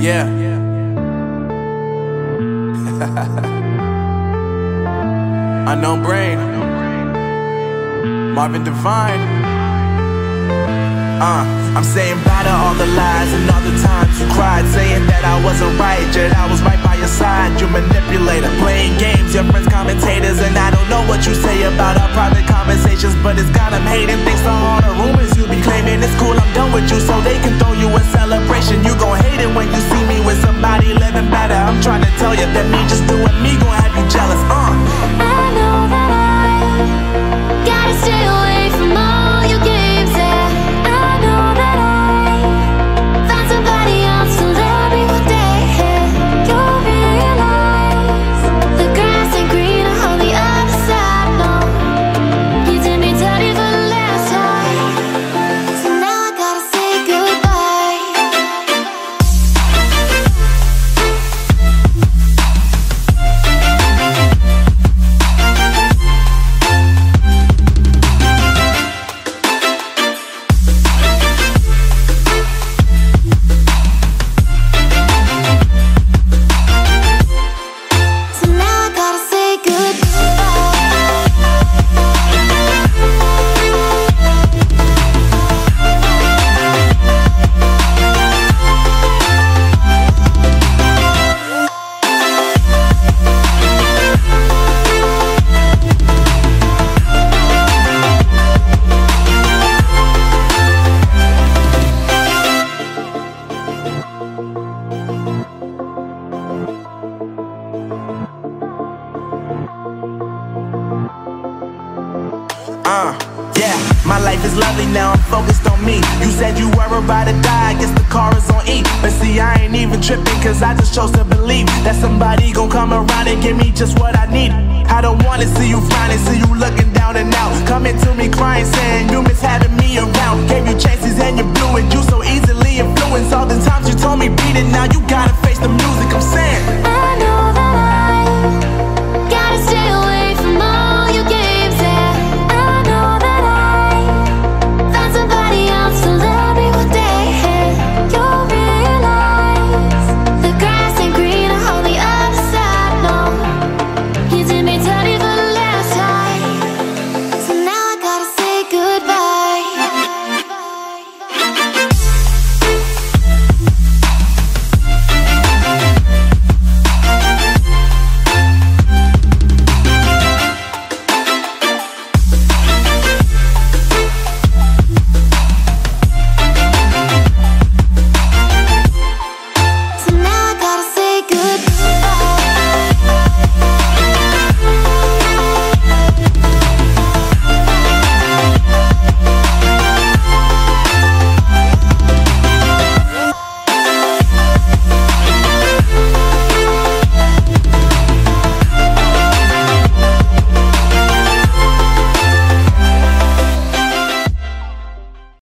Yeah. Unknown Brain, Marvin Divine. I'm saying bye to all the lies and all the times you cried, saying that I wasn't right, yet I was right by your side. You manipulator, playing games, your friends commentators, and I don't know what you say about our private conversations, but it's got them hating. Thanks to all the rumors you be claiming. It's cool, I'm done with you, so they can throw you a celebration. You gon' hate it when you see me with somebody living better. I'm trying to tell you that me just doing me gon' have you jealous. I know that I gotta stay away from all your games, yeah. I know that I found somebody else to love me one day, yeah. You'll realize the grass ain't greener on the other side, no. You did me dirty for the last time, so now I gotta say goodbye. So now I gotta say Yeah, my life is lovely now, I'm focused on me. You said you were about to die, I guess the car is on E. But see, I ain't even tripping, cause I just chose to believe that somebody gon' come around and give me just what I need. I don't wanna see you frowning, see you looking down and out, coming to me crying, saying you miss having me around. Gave you chances and you blew it, you so easily influenced. All the times you told me beat it, now you gotta face the music. I'm saying